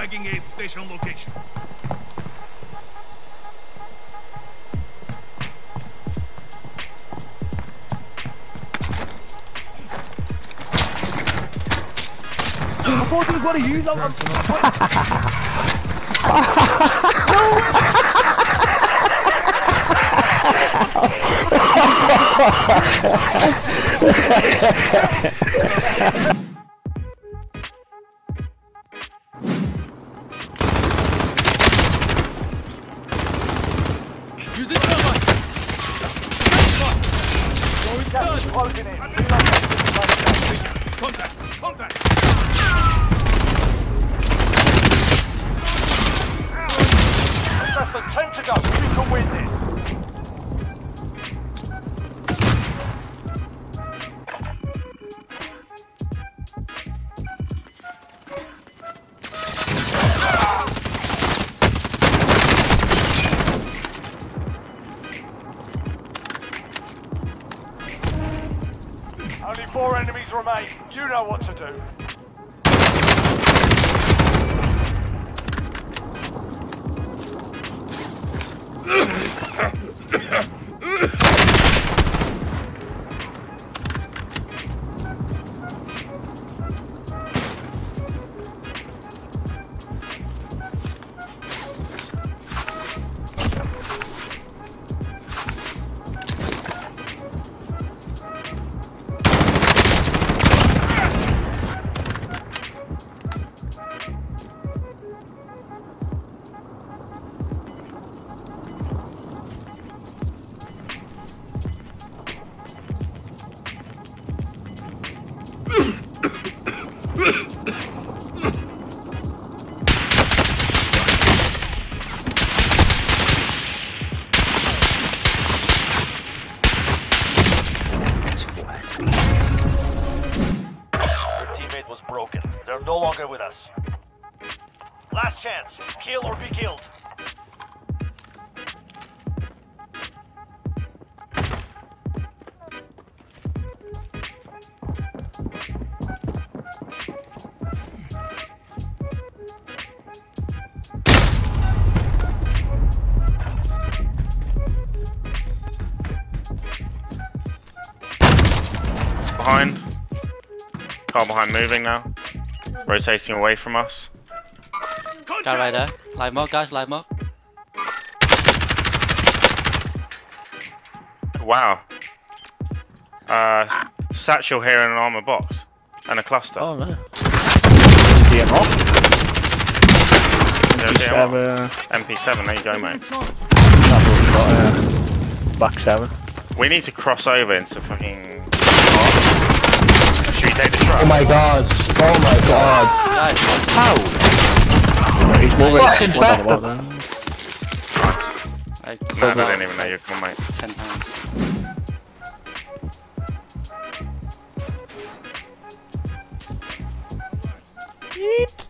Tagging aid station location. I thought he was going to use that. Using cover. Closing in. Contact. Contact. Less than 10 to go. You can win this. Only 4 enemies remain. You know what to do. Was broken. They're no longer with us. Last chance. Kill or be killed. Behind. Car behind moving now. Rotating away from us. Guy right there. Live mode, guys, live mode. Wow. Satchel here in an armor box. And a cluster. Oh no. MP7, there you go, mate. Back 7. We need to cross over into fucking... Should we take the truck? Oh my god. Oh my god. Guys, How? He's moving. Fucking No, I didn't even know you come, mate. 10 times. Yeet.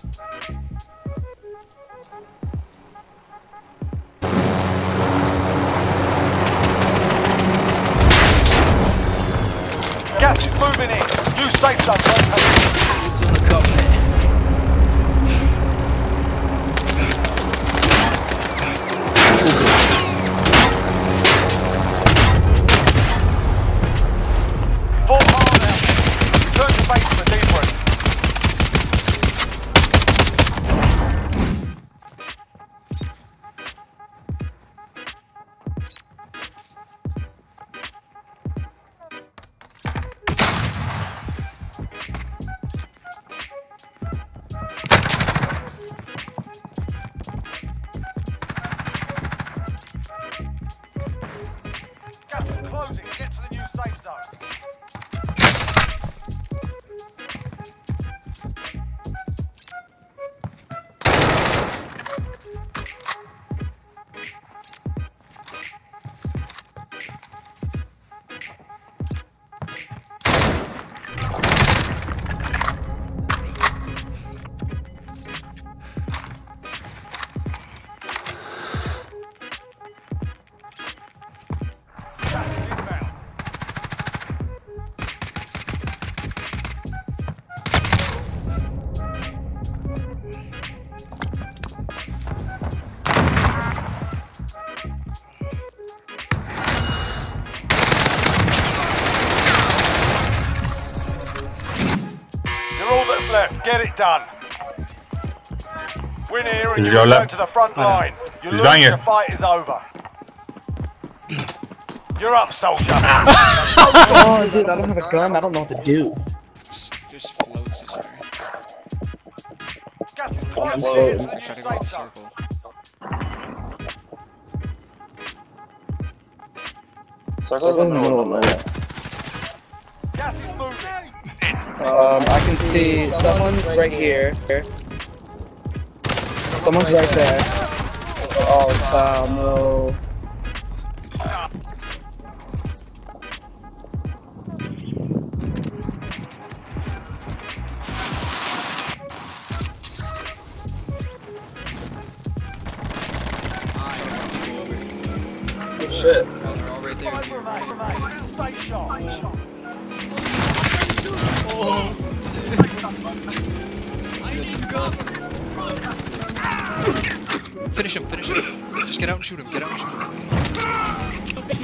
Gas is moving in. New safe zone located. Full power now. Turn to base for debrief. left. Get it done. Win here and He's you your return left. to the front line. You He's lose, banging. the fight is over. You're up, soldier. Oh, dude, I don't have a gun. I don't know what to do. Just floats in there. Gas is closing Whoa. in. I try to go in the circle. Circle's in the middle of nowhere. Gas is moving. I can see someone's right here. Someone's right there. Oh, Sal, no. Oh, shit. Oh, they're all right there. Five remain. Stay sharp. Finish him, finish him. Just get out and shoot him, get out and shoot him.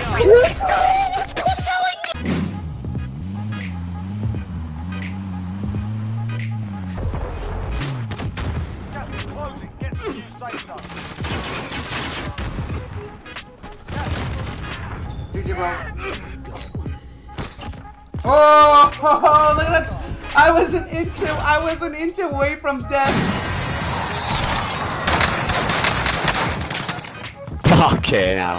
Gas is closing. Get to the new safe zone. Oh, look at that! I was an inch away from death. Fucking hell.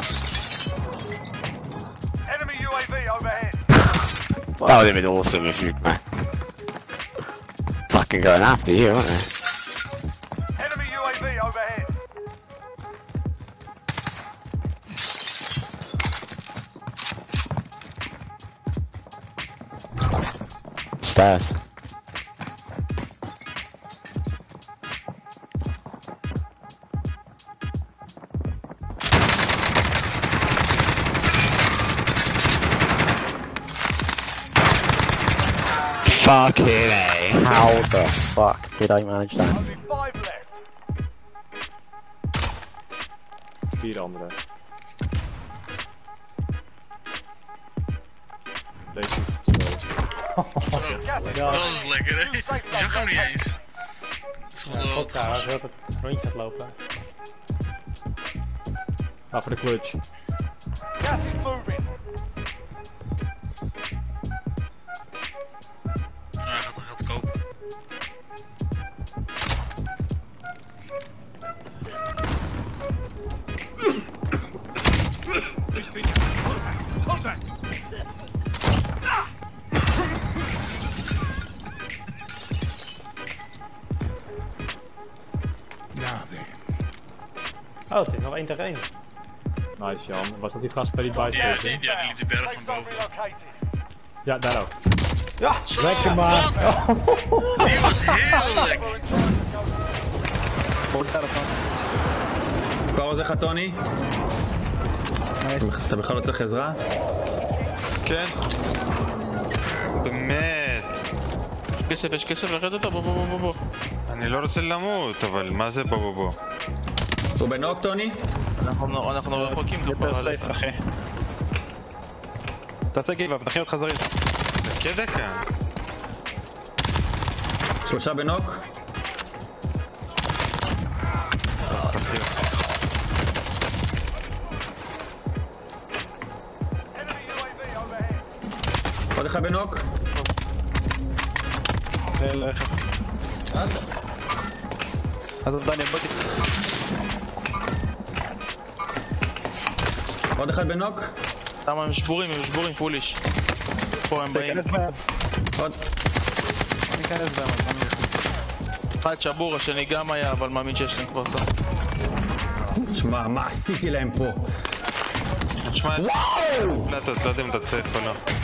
Enemy UAV overhead. That would have been awesome if you fucking going after you, weren't they? Enemy UAV overhead. Stairs. Fucking A. How the fuck did I manage that? Only 5 left. 4 anderen. Deze is 2. Gas is Dat is lekker, hè? New safe Ik zag hem niet zone. eens. Dat is gewoon Als je het rondje gaat lopen. Ga voor de clutch. Gas is moving. hij gaat kopen. Contact! Now then. Oh, het is nog 1 tegen 1. Nice Jan. Was dat die gast bij die Ja, bijstation? die liep de berg Safe van zone boven. relocated. Ja, daar ook. Ja, Zo, lekker man. wat? Die was heel lekker. Qual זה חתוני? אתה בכלל לא צריך עזרה? כן. באמת. יש כסף לרדת אותו, בוא. אני לא רוצה למות, אבל מה זה בוא? הוא בנוק טוני? אנחנו רחוקים כבר סייף אחי. תעשה גיב-אפ, נכין אותך זריז. חכה דקה. 3 בנוק? Enemy UAV overhead. עוד אחד בנוק? אז דניאל בוא עוד אחד בנוק? למה הם שבורים פוליש. פה הם באים. עוד. ניכנס בהם. אחד שבור, השני גם היה, אבל מאמין שיש להם כבר סך. שמע, מה עשיתי להם פה? תשמע, לא יודע אם אתה צריך או לא.